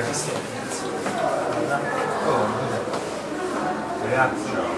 Grazie.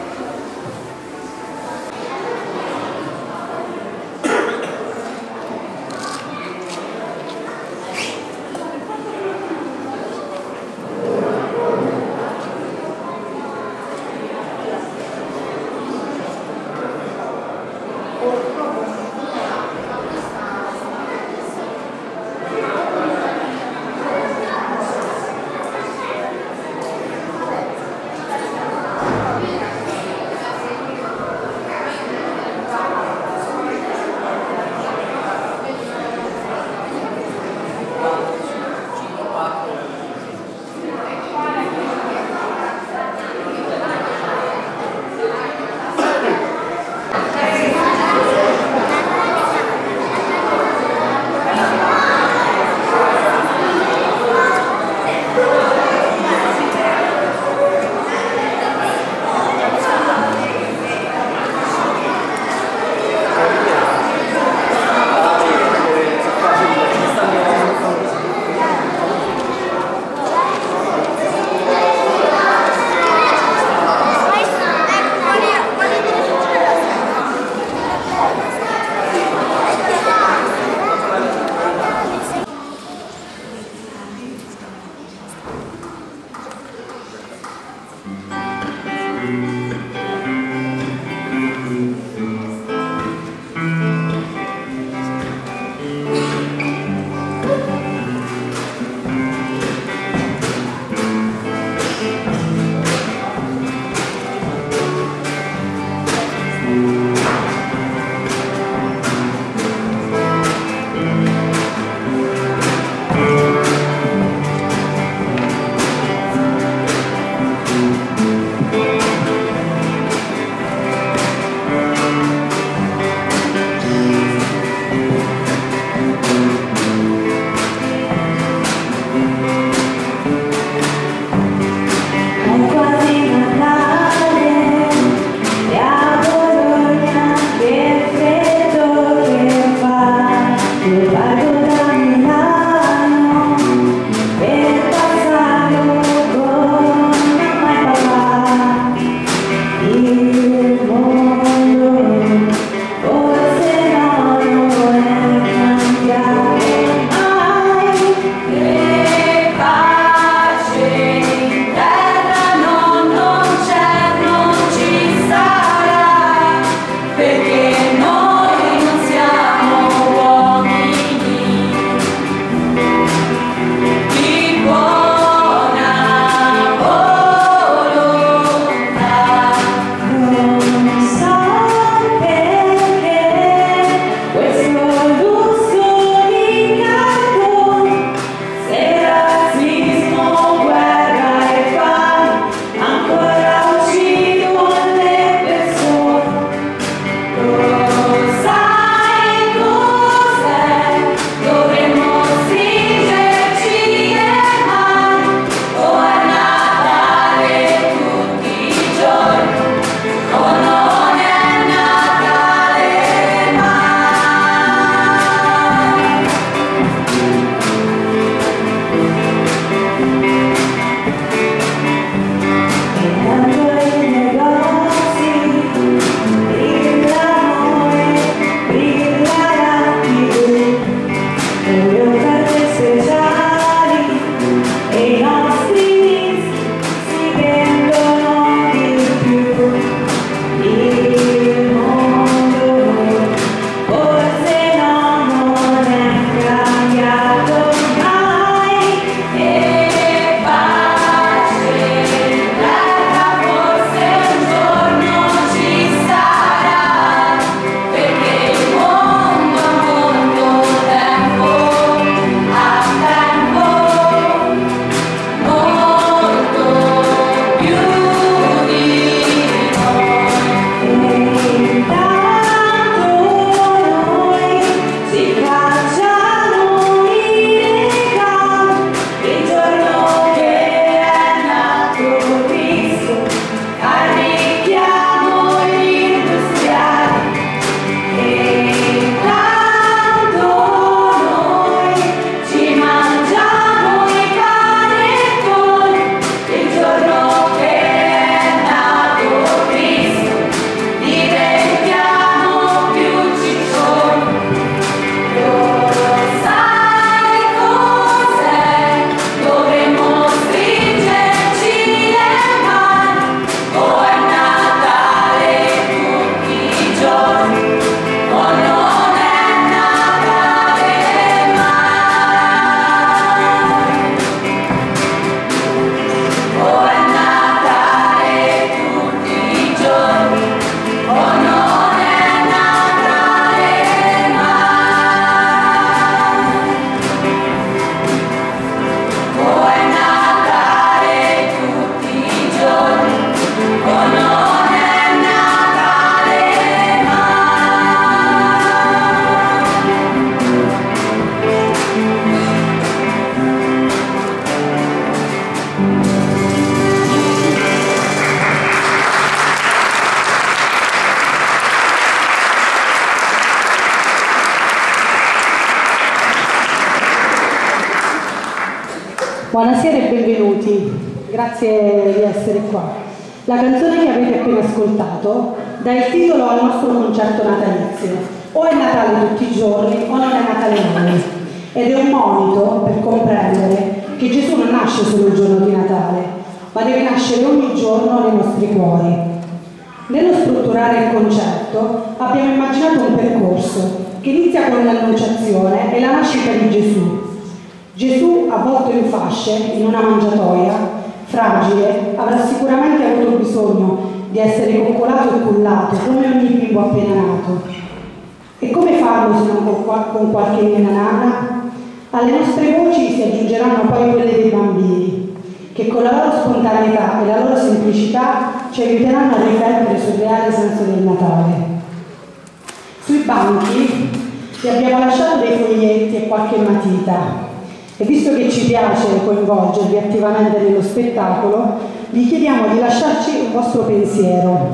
Buonasera e benvenuti, grazie di essere qua. La canzone che avete appena ascoltato dà il titolo al nostro concerto natalizio. O è Natale tutti i giorni o non è Natale mai. Ed è un monito per comprendere che Gesù non nasce solo il giorno di Natale, ma deve nascere ogni giorno nei nostri cuori. Nello strutturare il concerto abbiamo immaginato un percorso che inizia con l'annunciazione e la nascita di Gesù. Gesù, avvolto in fasce, in una mangiatoia, fragile, avrà sicuramente avuto bisogno di essere coccolato e cullato, come ogni bimbo appena nato. E come farlo se non con qualche nena nana? Alle nostre voci si aggiungeranno poi quelle dei bambini, che con la loro spontaneità e la loro semplicità ci aiuteranno a riflettere sul reale senso del Natale. Sui banchi vi abbiamo lasciato dei foglietti e qualche matita. E visto che ci piace coinvolgervi attivamente nello spettacolo, vi chiediamo di lasciarci un vostro pensiero.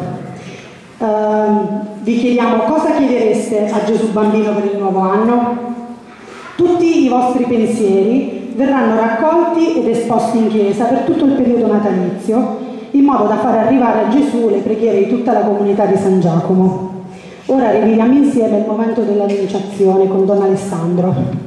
Vi chiediamo cosa chiedereste a Gesù Bambino per il nuovo anno. Tutti i vostri pensieri verranno raccolti ed esposti in chiesa per tutto il periodo natalizio, in modo da far arrivare a Gesù le preghiere di tutta la comunità di San Giacomo. Ora riviviamo insieme il momento dell'annunciazione con Don Alessandro.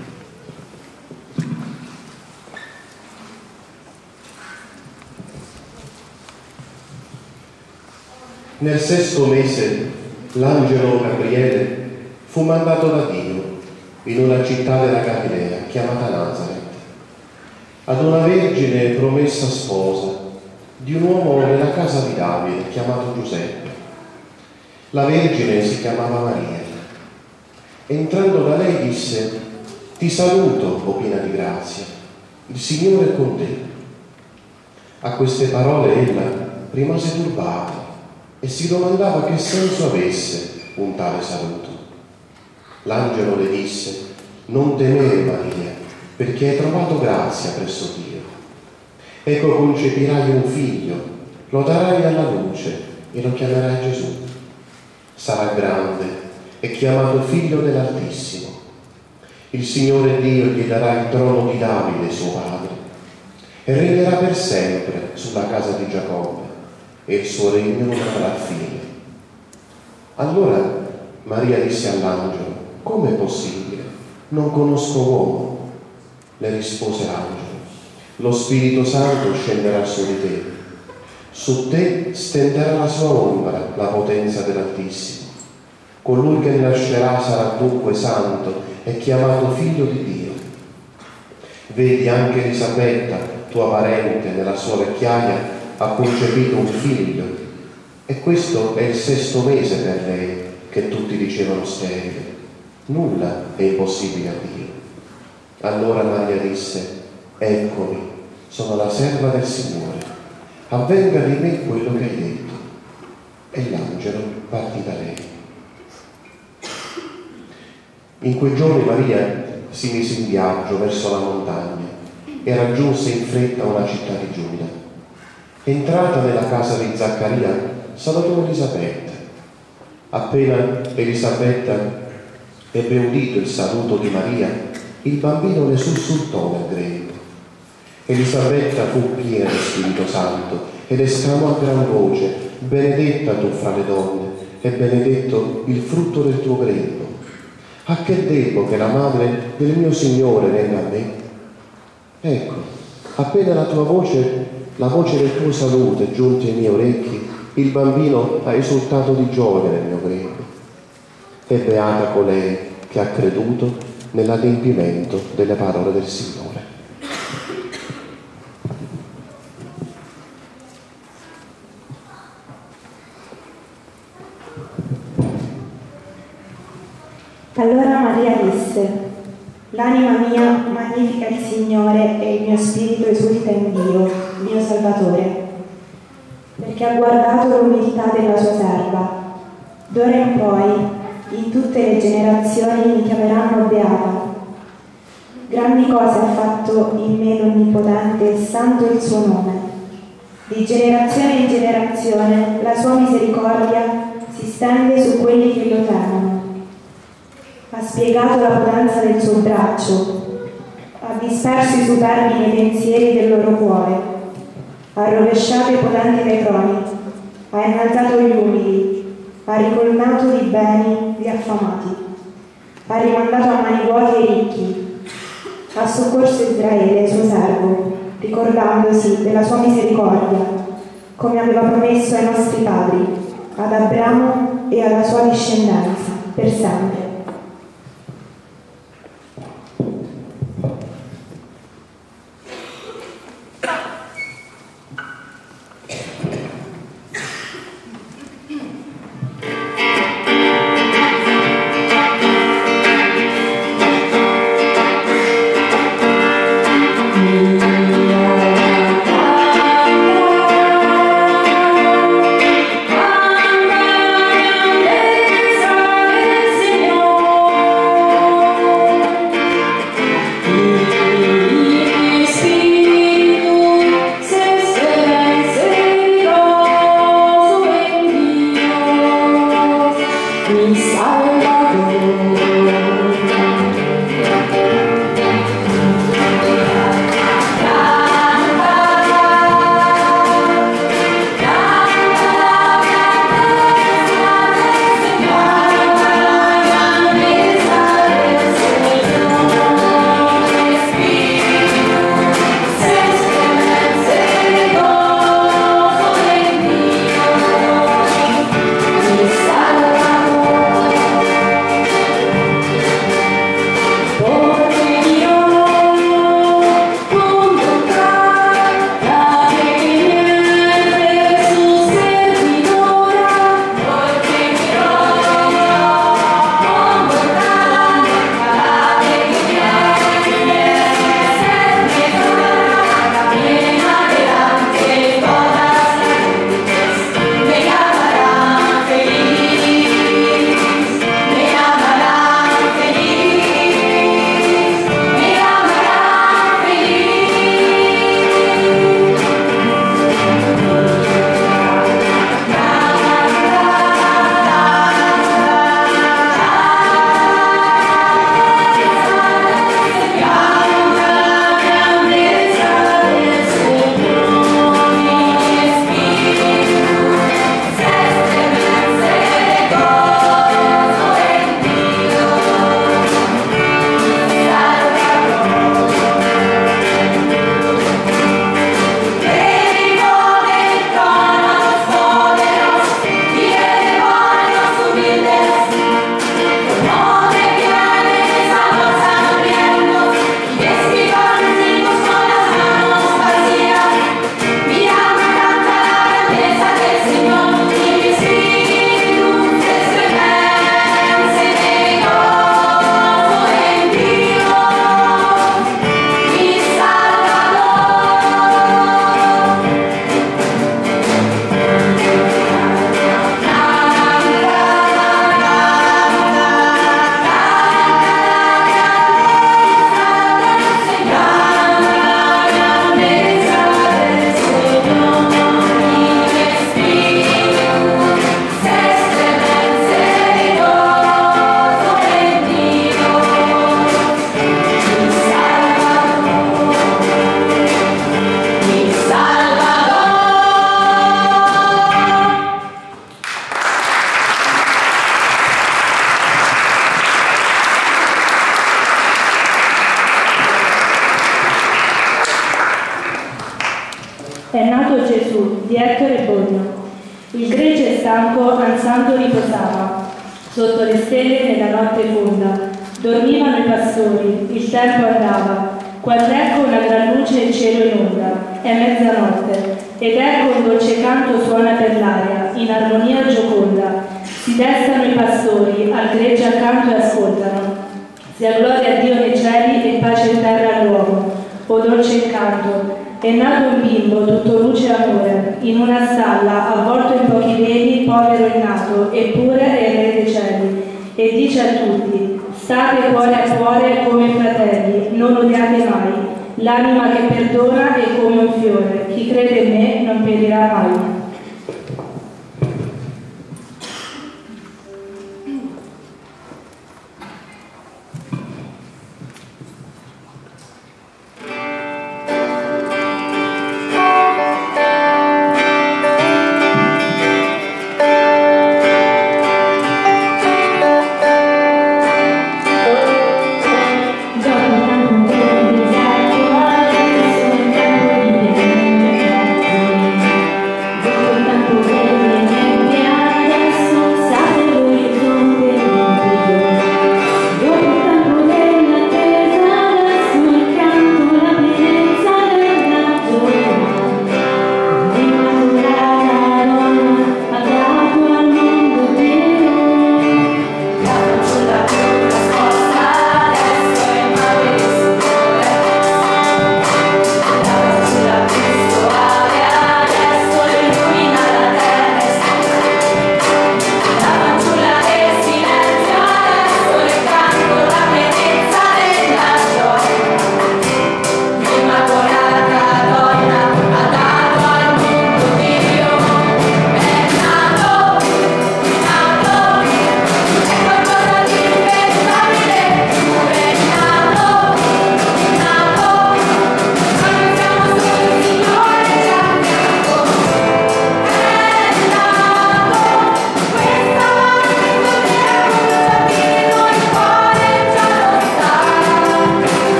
Nel 6° mese l'angelo Gabriele fu mandato da Dio in una città della Galilea chiamata Nazaret, ad una vergine promessa sposa di un uomo nella casa di Davide chiamato Giuseppe. La vergine si chiamava Maria. Entrando da lei disse: «Ti saluto, o piena di grazia, il Signore è con te». A queste parole ella rimase turbata e si domandava che senso avesse un tale saluto. L'angelo le disse: «Non temere, Maria, perché hai trovato grazia presso Dio. Ecco, concepirai un figlio, lo darai alla luce e lo chiamerai Gesù. Sarà grande e chiamato Figlio dell'Altissimo. Il Signore Dio gli darà il trono di Davide, suo padre, e regnerà per sempre sulla casa di Giacobbe, e il suo regno non avrà fine». Allora Maria disse all'angelo: «Come è possibile? Non conosco uomo». Le rispose l'angelo: «Lo Spirito Santo scenderà su di te. Su te stenderà la sua ombra la potenza dell'Altissimo. Colui che nascerà sarà dunque santo e chiamato Figlio di Dio. Vedi, anche Elisabetta, tua parente, nella sua vecchiaia ha concepito un figlio, e questo è il 6° mese per lei, che tutti dicevano sterile. Nulla è impossibile a Dio». Allora Maria disse: «Eccomi, sono la serva del Signore, avvenga di me quello che hai detto». E l'angelo partì da lei. In quei giorni Maria si mise in viaggio verso la montagna e raggiunse in fretta una città di Giuda. Entrata nella casa di Zaccaria, salutò Elisabetta. Appena Elisabetta ebbe udito il saluto di Maria, il bambino le sussultò nel grembo. Elisabetta fu piena di Spirito Santo ed esclamò a gran voce: «Benedetta tu fra le donne, e benedetto il frutto del tuo grembo. A che debbo che la madre del mio Signore venga a me? Ecco, appena la voce del tuo saluto è giunta ai miei orecchi, il bambino ha esultato di gioia nel mio grembo». E beata colei che ha creduto nell'adempimento delle parole del Signore. Allora Maria disse: «L'anima mia magnifica il Signore e il mio spirito esulta in Dio, il mio Salvatore, perché ha guardato l'umiltà della sua serva. D'ora in poi in tutte le generazioni mi chiameranno beata. Grandi cose ha fatto in me l'Onnipotente e santo il suo nome. Di generazione in generazione la sua misericordia si stende su quelli che lo temono. Ha spiegato la potenza del suo braccio, ha disperso i superbi nei pensieri del loro cuore, ha rovesciato i potenti dai troni, ha innalzato gli umili, ha ricolmato di beni gli affamati, ha rimandato a mani vuote i ricchi, ha soccorso Israele, suo servo, ricordandosi della sua misericordia, come aveva promesso ai nostri padri, ad Abramo e alla sua discendenza, per sempre. È nato Gesù di Ettore Bogno. Il gregge stanco ansando riposava, sotto le stelle nella notte fonda. Dormivano i pastori, il tempo andava, quando ecco una gran luce in cielo inonda. È mezzanotte, ed ecco un dolce canto suona per l'aria, in armonia gioconda. Si destano i pastori, al gregge accanto e ascoltano. Sia gloria a Dio nei cieli e pace in terra all'uomo. O dolce incanto, è nato un bimbo, tutto luce e amore, in una stalla, avvolto in pochi veli, povero il nato, eppure è il re dei cieli. E dice a tutti, state cuore a cuore come fratelli, non odiate mai. L'anima che perdona è come un fiore, chi crede in me non perirà mai.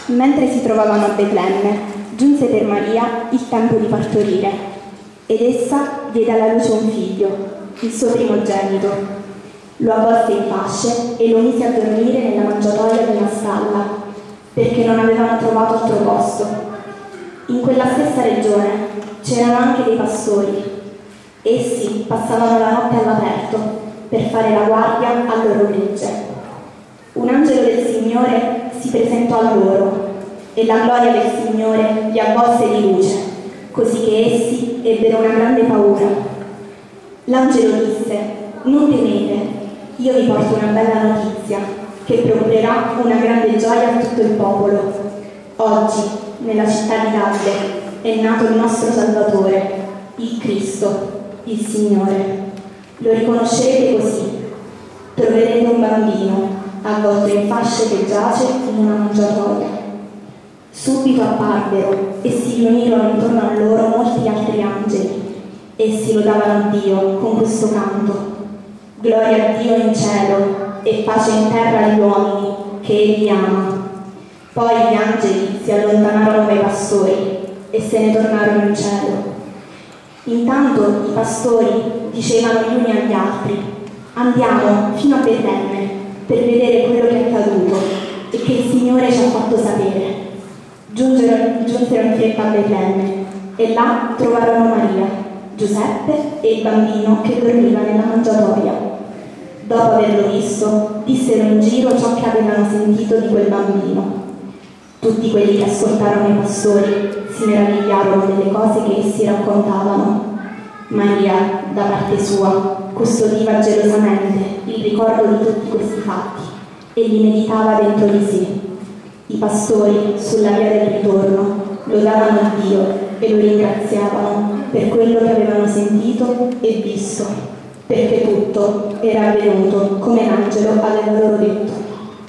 Mentre si trovavano a Betlemme, giunse per Maria il tempo di partorire, ed essa diede alla luce un figlio, il suo primogenito. Lo avvolse in fasce e lo mise a dormire nella mangiatoia di una stalla, perché non avevano trovato altro posto. In quella stessa regione c'erano anche dei pastori. Essi passavano la notte all'aperto per fare la guardia al loro gregge. Un angelo del Signore si presentò a loro e la gloria del Signore li avvolse di luce, così che essi ebbero una grande paura. L'angelo disse: non temete, io vi porto una bella notizia che procurerà una grande gioia a tutto il popolo. Oggi, nella città di Davide, è nato il nostro Salvatore, il Cristo, il Signore. Lo riconoscerete così: troverete un bambino avvolto in fasce che giace in una mangiatoia. Subito apparvero e si riunirono intorno a loro molti altri angeli. Essi lodavano Dio con questo canto: gloria a Dio in cielo e pace in terra agli uomini che Egli ama. Poi gli angeli si allontanarono dai pastori e se ne tornarono in cielo. Intanto i pastori dicevano gli uni agli altri: andiamo fino a Betlemme per vedere quello che è accaduto e che il Signore ci ha fatto sapere. Giunsero in fretta a Betlemme e là trovarono Maria, Giuseppe e il bambino che dormiva nella mangiatoia. Dopo averlo visto, dissero in giro ciò che avevano sentito di quel bambino. Tutti quelli che ascoltarono i pastori si meravigliarono delle cose che essi raccontavano. Maria, da parte sua, custodiva gelosamente il ricordo di tutti questi fatti e li meditava dentro di sé. I pastori, sulla via del ritorno, lodavano Dio e lo ringraziavano per quello che avevano sentito e visto, perché tutto era avvenuto come l'angelo aveva loro detto.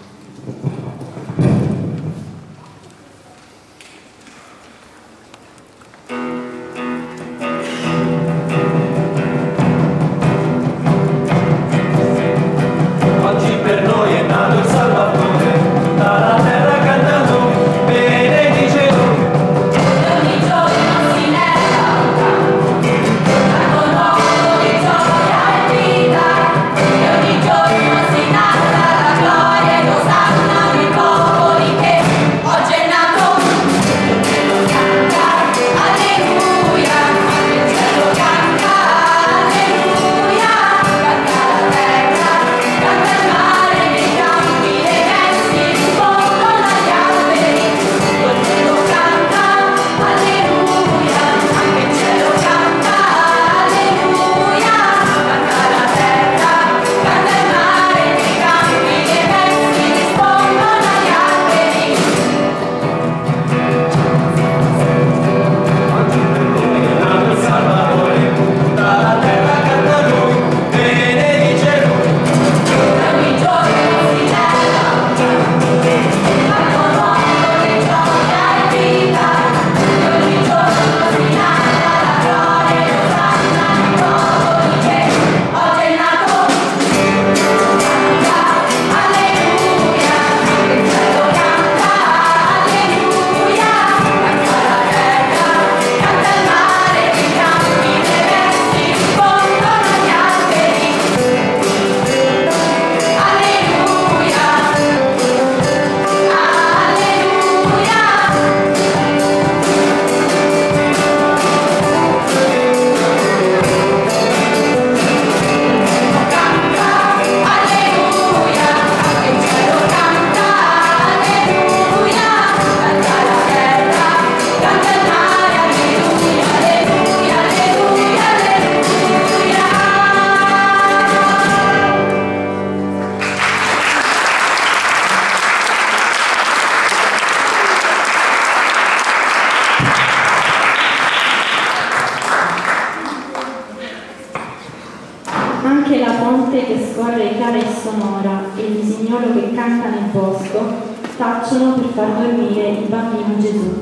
Anche la fonte che scorre chiara e sonora e il usignolo che canta nel bosco tacciono per far dormire il bambino Gesù.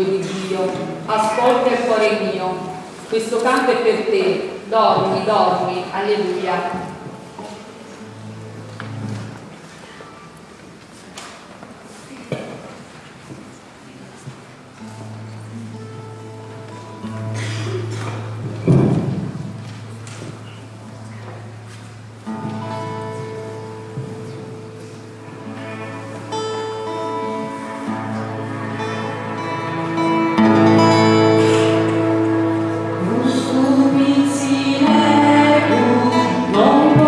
Figlio di Dio, ascolta il cuore mio, questo canto è per te, dormi, dormi, alleluia. Non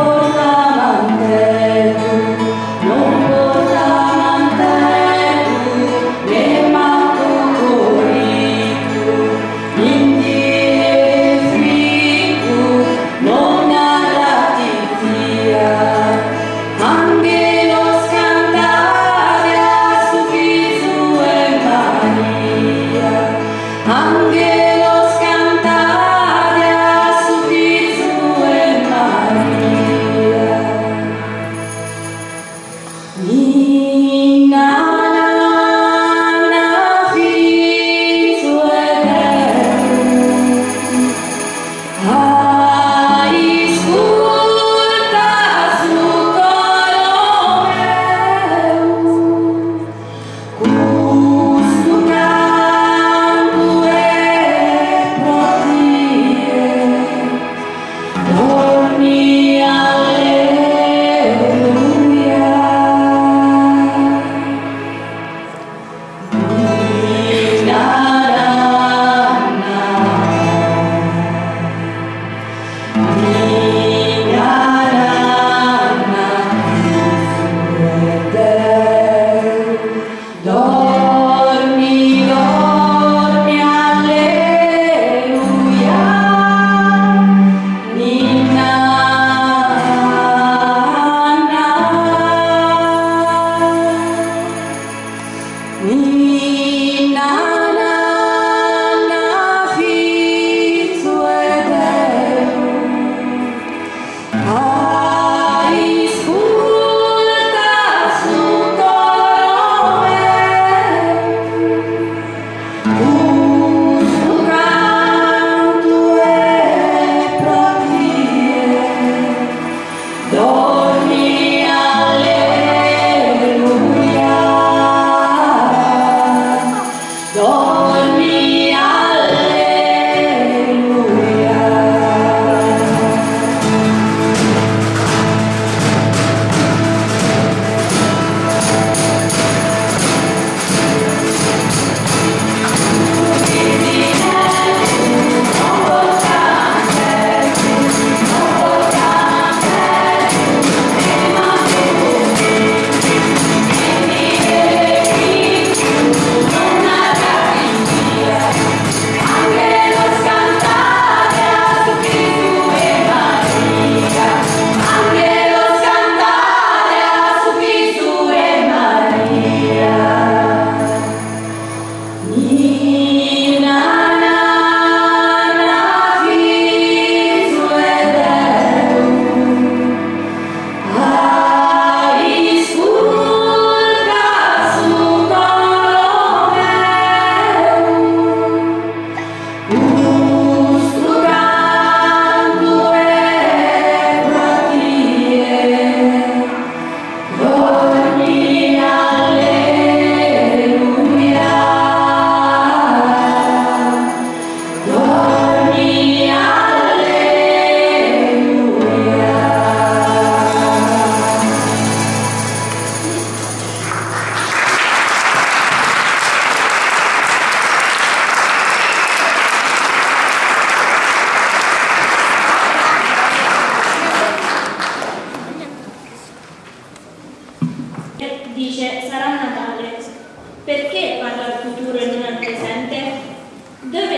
dice sarà Natale. Perché parla al futuro e non al presente? Dove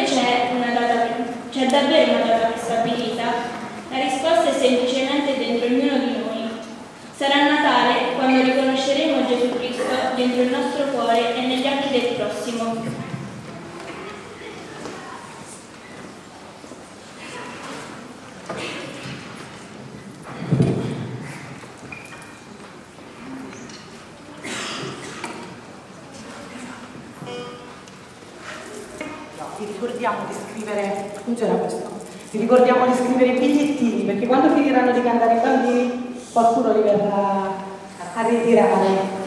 c'è davvero una data prestabilita? La risposta è semplicemente dentro ognuno di noi. Sarà Natale quando riconosceremo Gesù Cristo dentro il nostro cuore e negli occhi del prossimo. ricordiamo di scrivere, funziona questo, vi ricordiamo di scrivere i bigliettini, perché quando finiranno di cantare i bambini qualcuno li verrà a ritirare.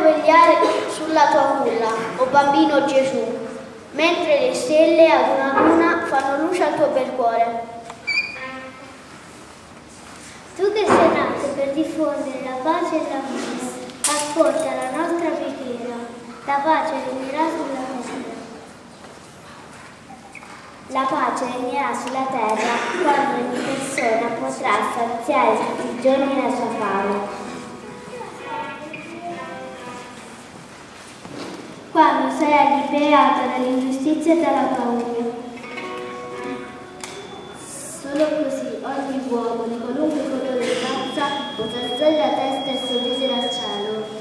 vegliare sulla tua culla, o bambino Gesù, mentre le stelle ad una luna fanno luce al tuo bel cuore. Tu che sei nato per diffondere la pace e l'amore, ascolta la nostra preghiera, la pace regnerà sulla terra. La pace regnerà sulla terra quando ogni persona potrà saziare tutti i giorni la sua fame. Quando sarai liberato dall'ingiustizia e dalla paura. Solo così ogni uomo di qualunque colore di razza potrà alzare la testa e sorridere al cielo.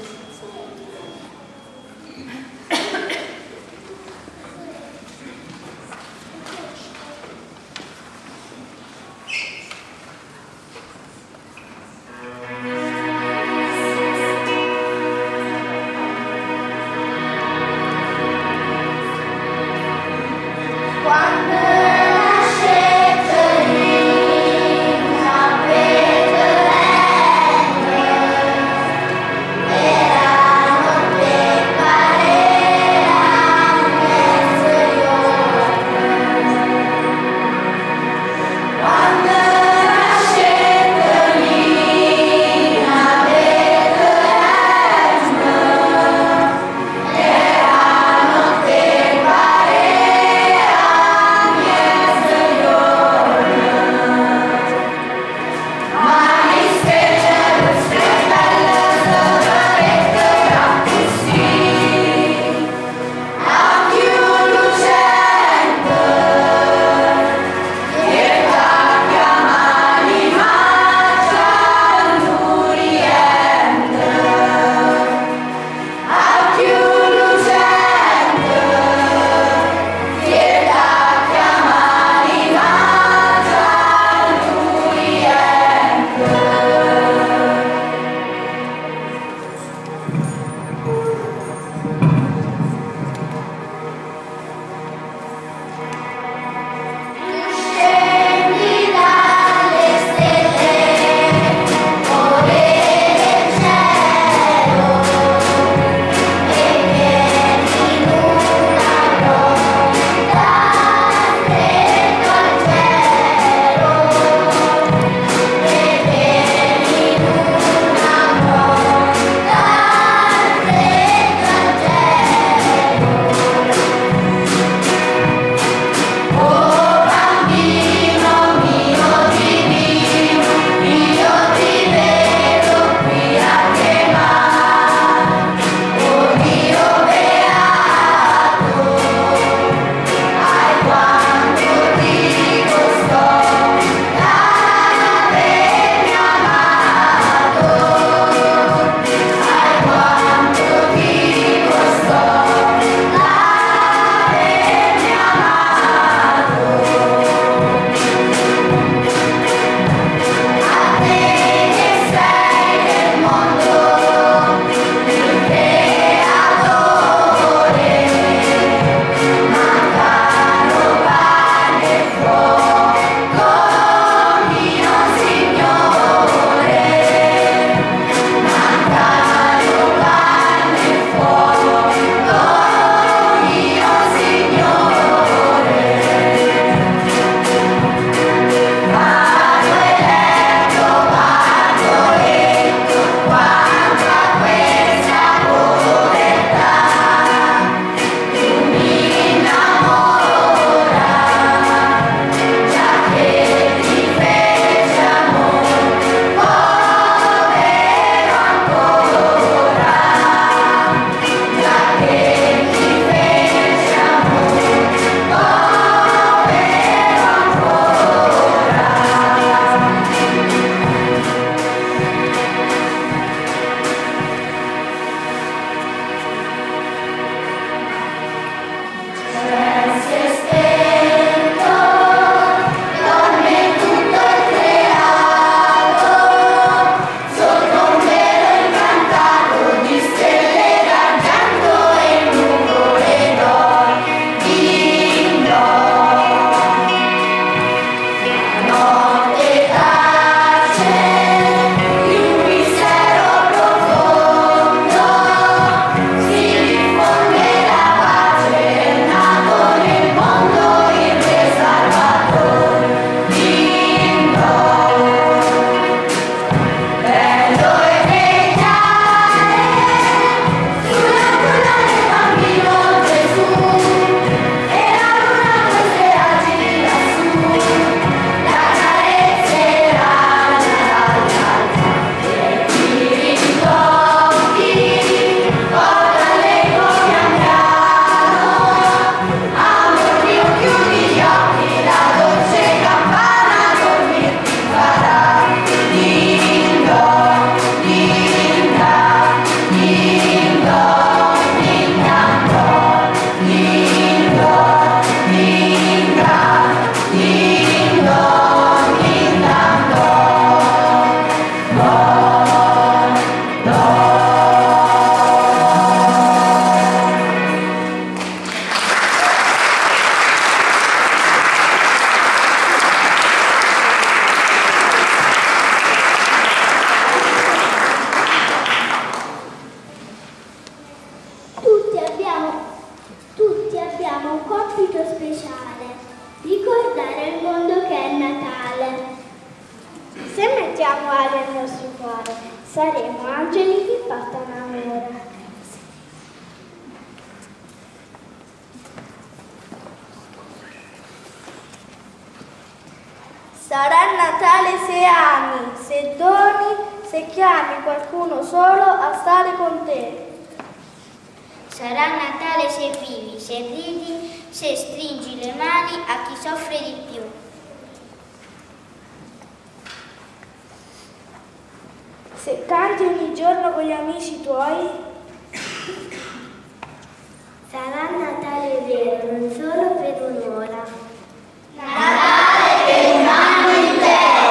Se mettiamo aria al nostro cuore, saremo angeli che portano amore. Sarà Natale se ami, se doni, se chiami qualcuno solo a stare con te. Sarà Natale se vivi, se ridi, se stringi le mani a chi soffre di più. Se canti ogni giorno con gli amici tuoi. Sarà Natale vero, non solo per un'ora. Natale per un anno intero.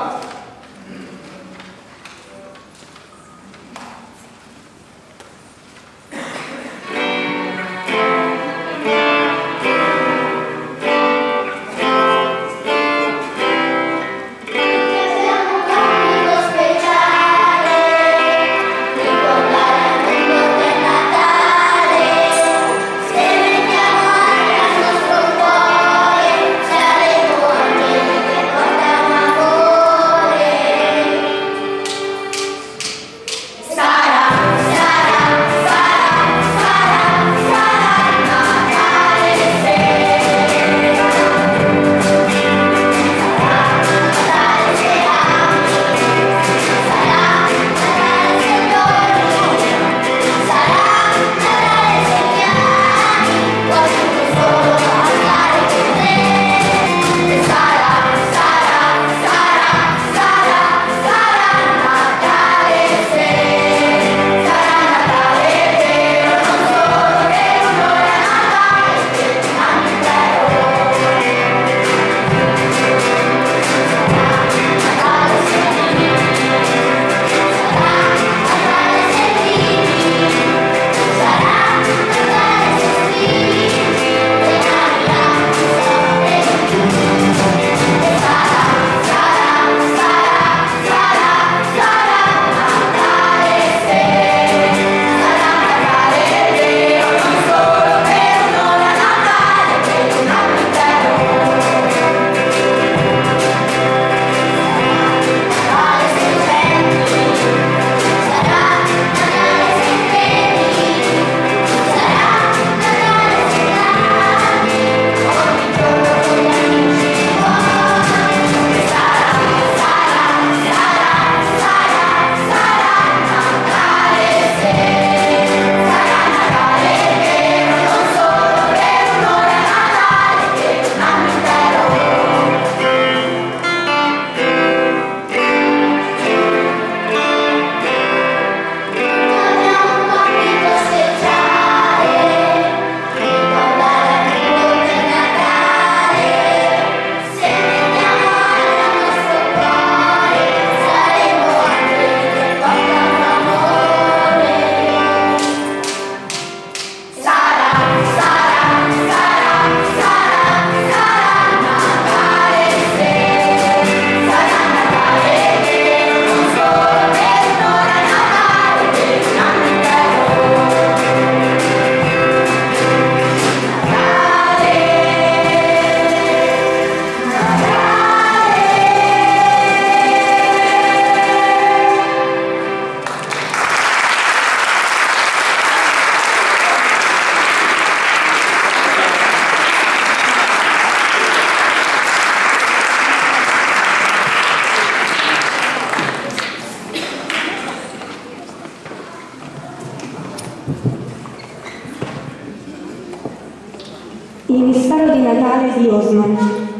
Il mistero di Natale di Osman.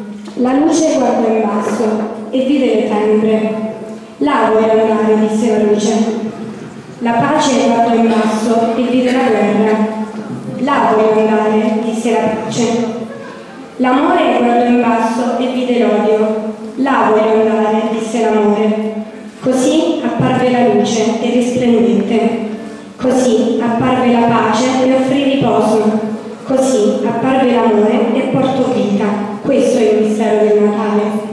La luce guardò in basso e vide le tenebre. Là vuoi andare, disse la luce. La pace guardò in basso e vide la guerra. Là vuoi andare, disse la pace. L'amore guardò in basso e vide l'odio. Là vuoi andare, disse l'amore. Così apparve la luce e risplendette. Così apparve la pace e offrì riposo. Così apparve l'amore e portò vita. Questo è il mistero del Natale.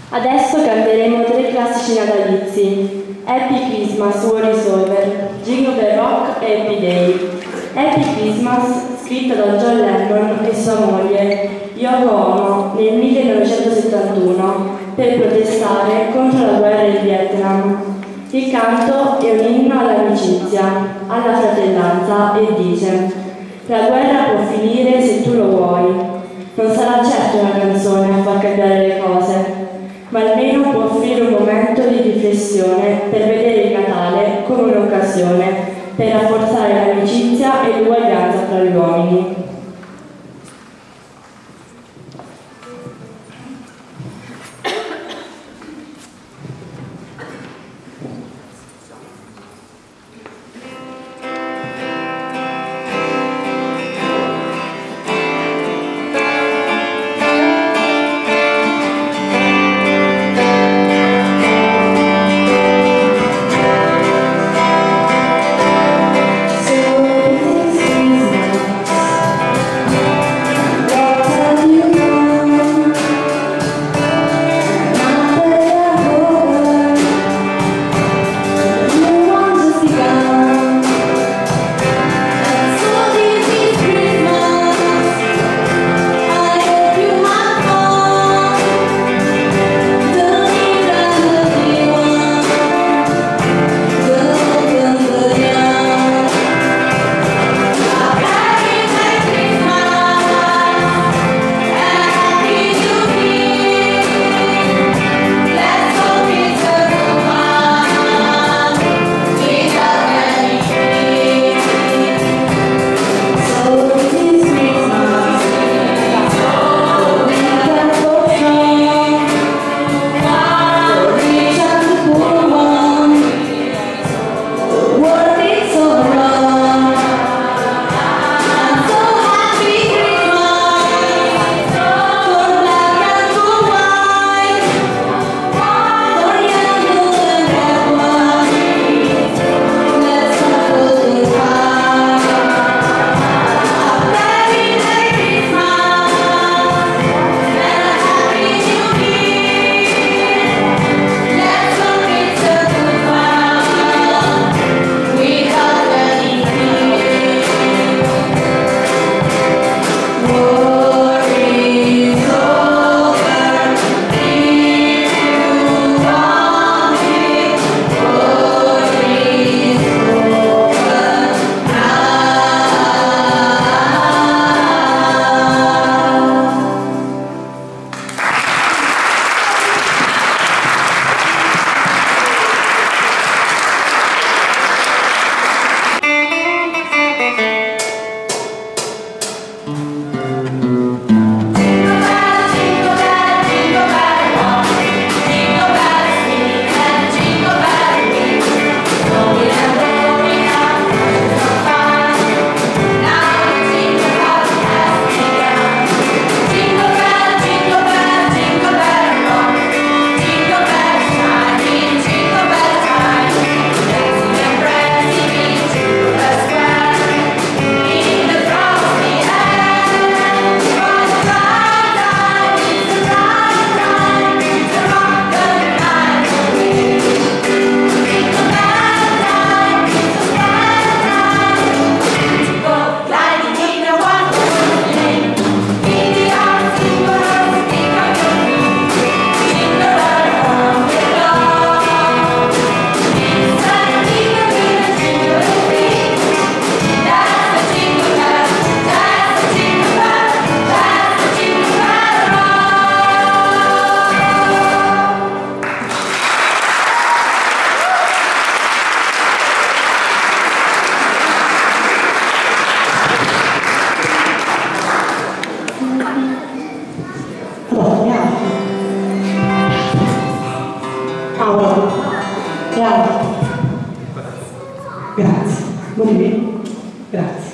Adesso canteremo 3 classici natalizi: Happy Christmas, War is Over, Jingle Bell Rock e Happy Day. Happy Christmas, scritta da John Lennon e sua moglie Yoko Ono nel 1971 per protestare contro la guerra in Vietnam. Il canto è un inno all'amicizia, alla fratellanza e dice: la guerra può finire se tu lo vuoi. Non sarà certo una canzone a far cambiare le cose, ma almeno può offrire un momento di riflessione per vedere il Natale come un'occasione per rafforzare l'amicizia e l'uguaglianza tra gli uomini. Grazie. Buoni bene. Grazie.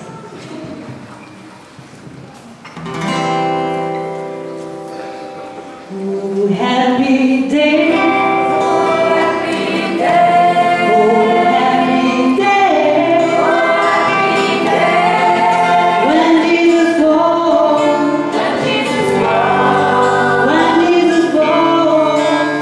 Oh, happy day. Oh, happy day. Oh, happy day. Oh, happy day. When Jesus born. When Jesus born. When Jesus born.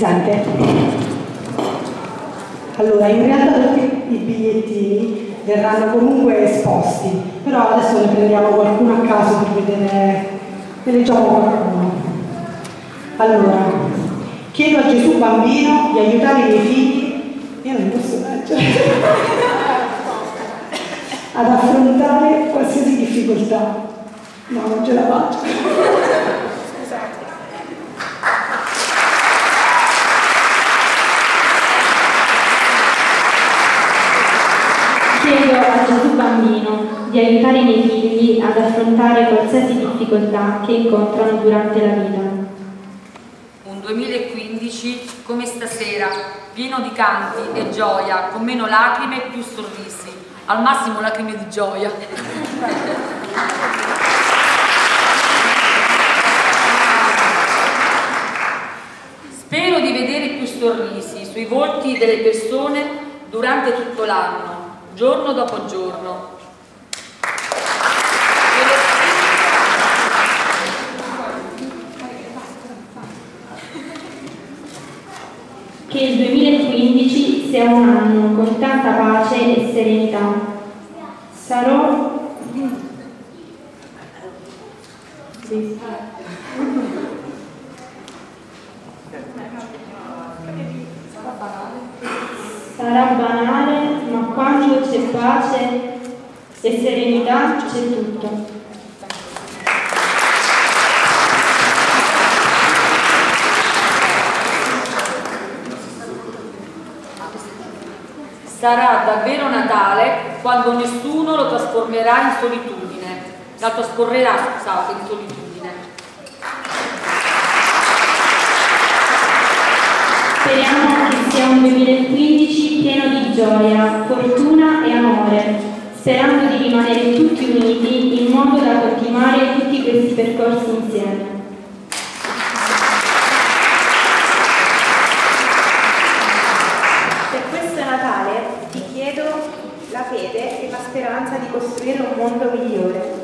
sente? Allora, in realtà tutti i bigliettini verranno comunque esposti, però adesso ne prendiamo qualcuno a caso per vedere, ne leggiamo qualcuno. Allora, chiedo a Gesù bambino di aiutare i miei figli, io non posso leggere, ad affrontare qualsiasi difficoltà. No, non ce la faccio. Scusate. Chiedo a Gesù bambino di aiutare i miei figli ad affrontare qualsiasi difficoltà che incontrano durante la vita. Un 2015 come stasera, pieno di canti e gioia, con meno lacrime e più sorrisi, al massimo lacrime di gioia. Spero di vedere più sorrisi sui volti delle persone durante tutto l'anno, giorno dopo giorno. Che il 2015 sia un anno con tanta pace e serenità. Sarò sarà banale, ma quando c'è pace e serenità c'è tutto. Sarà davvero Natale quando nessuno lo trasformerà in solitudine, la trascorrerà, scusate, in solitudine. Speriamo che sia un 2015 pieno di gioia, fortuna e amore, sperando di rimanere tutti uniti in modo da continuare tutti questi percorsi insieme. Per questo Natale ti chiedo la fede e la speranza di costruire un mondo migliore.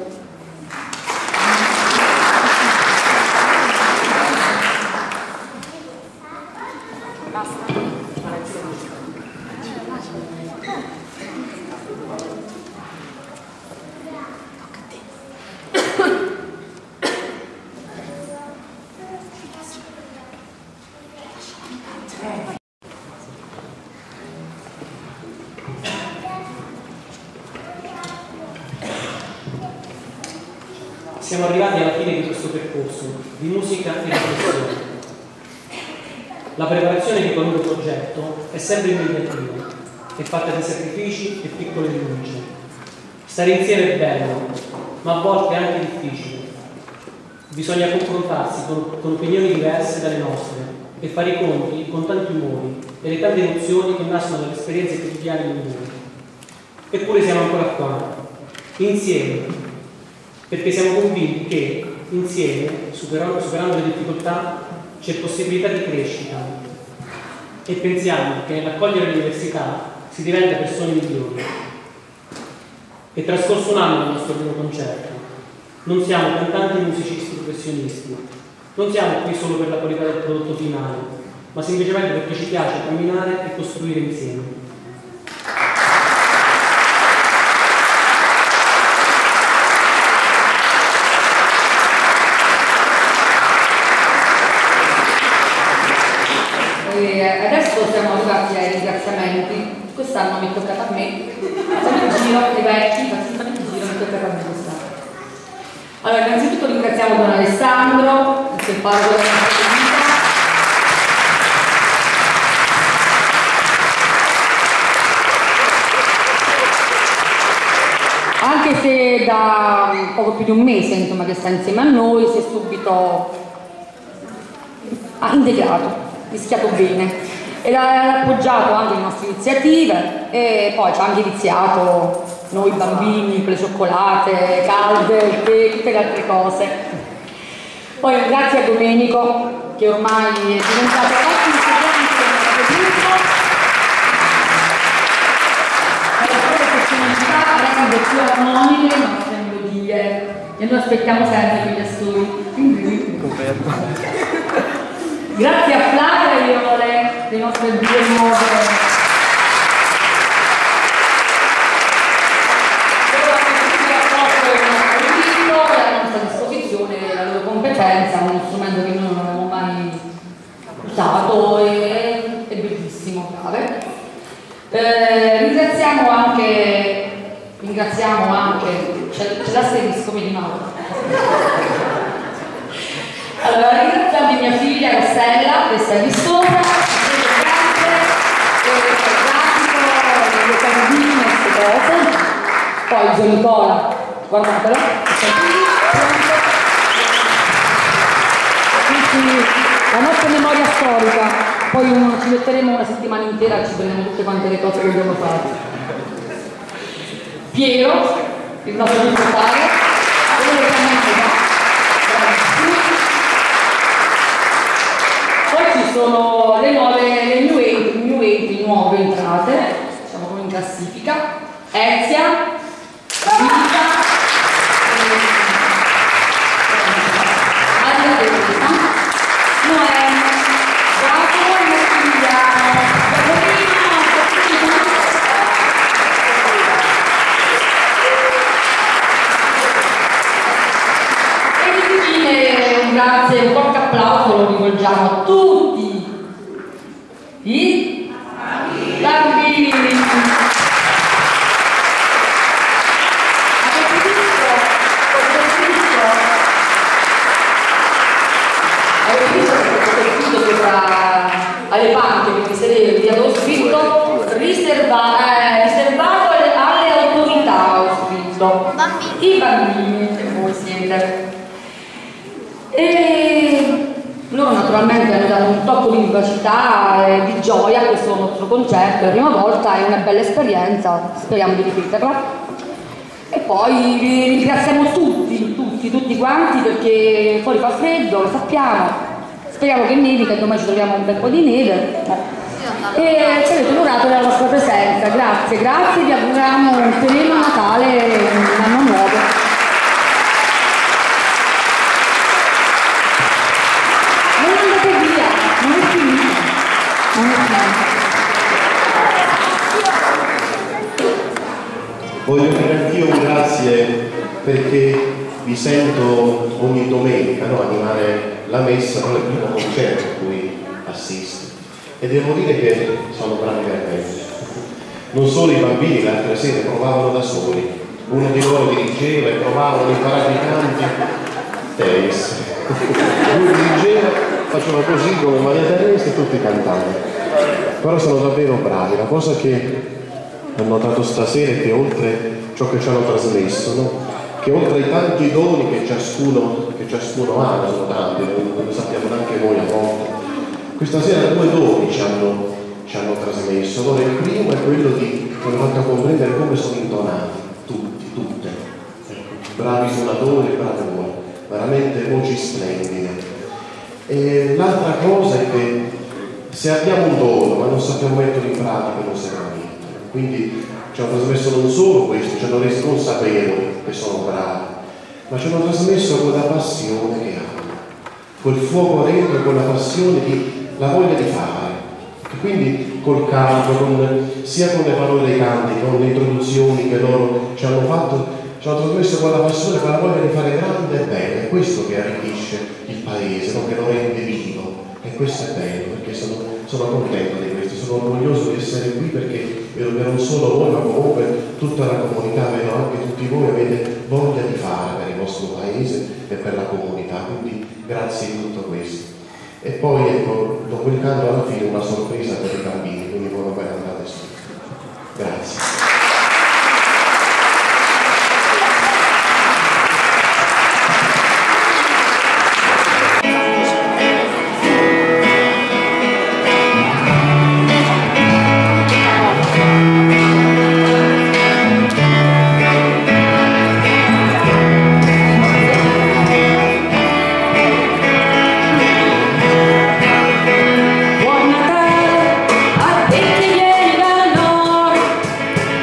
Siamo arrivati alla fine di questo percorso di musica e riflessione. La preparazione di qualunque progetto è sempre impegnativa, è fatta di sacrifici e piccole rinunce. Stare insieme è bello, ma a volte è anche difficile. Bisogna confrontarsi con opinioni diverse dalle nostre e fare i conti con tanti umori e le tante emozioni che nascono dalle esperienze quotidiane di noi. Eppure siamo ancora qua, insieme, perché siamo convinti che insieme, superando le difficoltà, c'è possibilità di crescita e pensiamo che nell'accogliere l'università si diventa persone migliori. È trascorso un anno dal nostro primo concerto, non siamo cantanti musicisti professionisti, non siamo qui solo per la qualità del prodotto finale, ma semplicemente perché ci piace camminare e costruire insieme. Adesso siamo arrivati ai ringraziamenti. Quest'anno mi è toccato a me. Facciamo il giro, i vecchi, facciamo il giro, mi è toccato a me quest'anno. Allora, innanzitutto ringraziamo Don Alessandro, il parroco della nostra vita. Anche se da poco più di un mese, insomma, che sta insieme a noi, si è subito integrato, mischiato bene e ha appoggiato anche le nostre iniziative e poi ci ha anche iniziato noi bambini con le cioccolate calde e tutte le altre cose. Poi grazie a Domenico che ormai è diventato ottimo insegnante nel gruppo per la sua professionalità, rende più armoniche le nostre melodie e noi aspettiamo sempre quegli assoli. Grazie a Flavia e Iole, le nostre due nuove. La loro competenza, uno strumento che noi non abbiamo mai usato, è bellissimo, brave. Ringraziamo anche, c'è l'asterisco, vedi Mauro. Allora, ringraziamo mia figlia Rossella, che sta lì sopra, le candine, queste cose. Poi Gio Nicola, guardatelo. La nostra memoria storica, poi ci metteremo una settimana intera, ci prendiamo tutte quante le cose che dobbiamo fare. Piero, il nostro deputario, poi ci sono le nuove entrate, diciamo come in classifica, Ezia, Vita, grazie, un forte applauso lo rivolgiamo a tutti i bambini. Avete visto alle panche che mi sedete, avevo scritto riservato alle autorità, ho scritto i bambini che voi siete. E loro naturalmente hanno dato un tocco di vivacità e di gioia a questo nostro concerto, è la prima volta, è una bella esperienza, speriamo di ripeterla. E poi vi ringraziamo tutti quanti, perché fuori fa freddo, lo sappiamo, speriamo che nevi, che domani ci troviamo un bel po' di neve. E ci avete onorato della vostra presenza, grazie, vi auguriamo un sereno Natale e un anno nuovo. Voglio dire anch'io un grazie perché vi sento ogni domenica, no, animare la messa, non è il primo concerto a cui assisto. E devo dire che sono bravi veramente. Non solo i bambini l'altra sera provavano da soli, uno di loro dirigeva e provavano, imparare i canti, Teis. Lui dirigeva, faceva così come Maria Teresa e tutti cantavano. Però sono davvero bravi. La cosa che ho notato stasera è che oltre ciò che ci hanno trasmesso, no? Che oltre ai tanti doni che ciascuno ha, sono tanti, lo sappiamo anche noi a volte, questa sera due doni ci hanno trasmesso. Allora il primo è quello di aver fatto comprendere come sono intonati tutte, bravi suonatori, bravi voi, veramente voci splendide. E l'altra cosa è che se abbiamo un dono ma non sappiamo metterlo in pratica non serve a niente. Quindi ci hanno trasmesso non solo questo, ci hanno reso consapevoli che sono bravi, ma ci hanno trasmesso quella passione che hanno, quel fuoco dentro, quella passione, la voglia di fare. E quindi col canto, sia con le parole dei canti, con le introduzioni che loro ci hanno fatto, ci hanno trasmesso quella passione, quella voglia di fare grande e bene. È questo che arricchisce il paese, no? Che lo rende vivo. E questo è bello, perché sono contento di questo, sono orgoglioso di essere qui, perché vedo che non solo voi, ma comunque tutta la comunità, vedo anche tutti voi avete voglia di fare per il vostro paese e per la comunità, quindi grazie di tutto questo. E poi ecco, dopo il canto alla fine una sorpresa per i bambini, quindi voi ben andate su. Grazie. Buon Natale a te che vieni dal nord.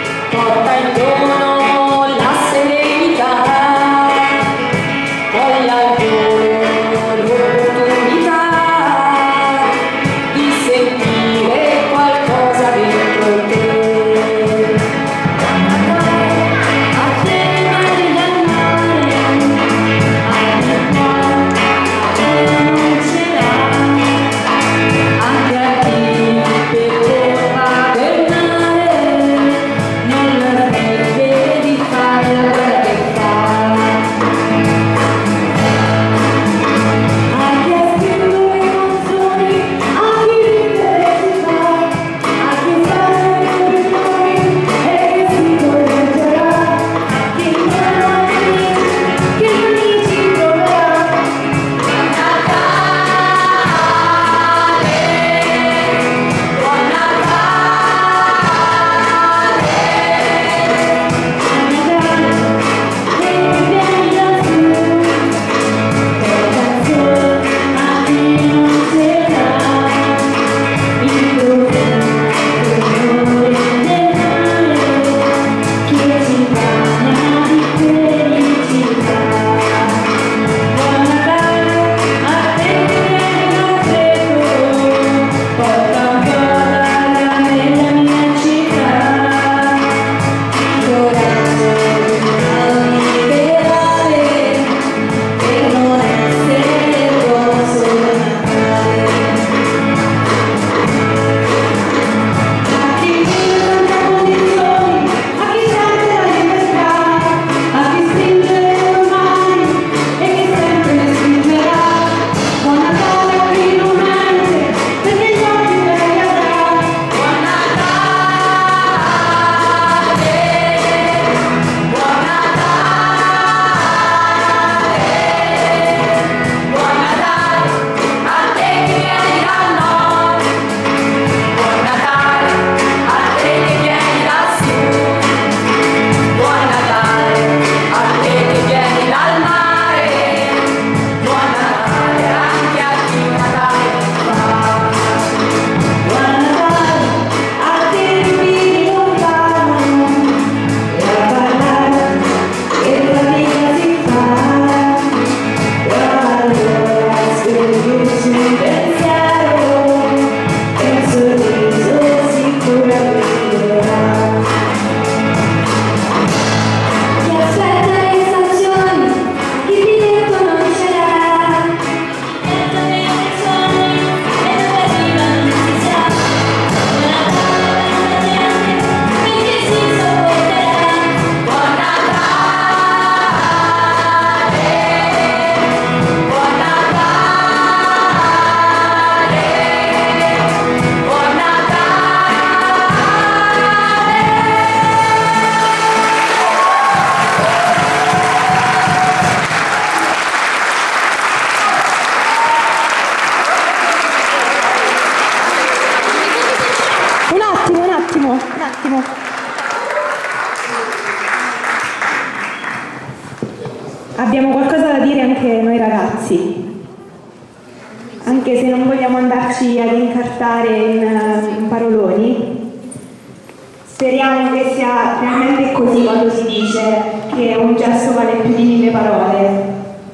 abbiamo qualcosa da dire anche noi ragazzi, anche se non vogliamo andarci ad incartare in paroloni. Speriamo che sia realmente così quando si dice che un gesto vale più di 1000 parole.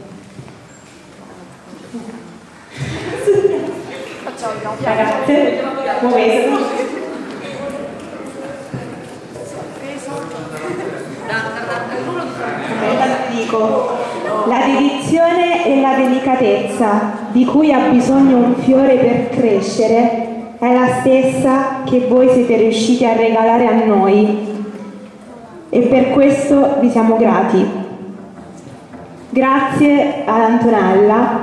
Ragazze, muovetevi. Dico, la dedizione e la delicatezza di cui ha bisogno un fiore per crescere è la stessa che voi siete riusciti a regalare a noi e per questo vi siamo grati. Grazie ad Antonella.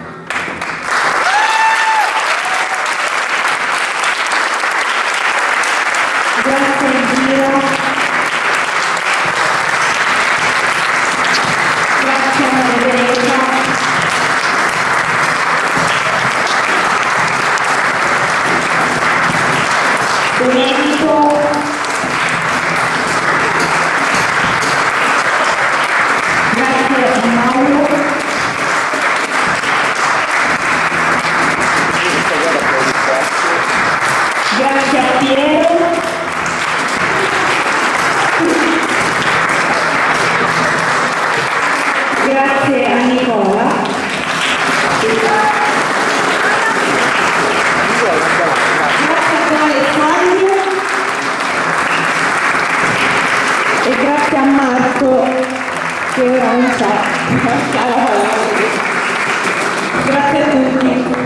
Grazie a Elvira. Grazie a Margherita. Domenico. Grazie a Mauro. Grazie a Piero. Grazie a Nicola. Grazie a Alessandro. E grazie a Marco, che ora non c'è. Grazie a tutti.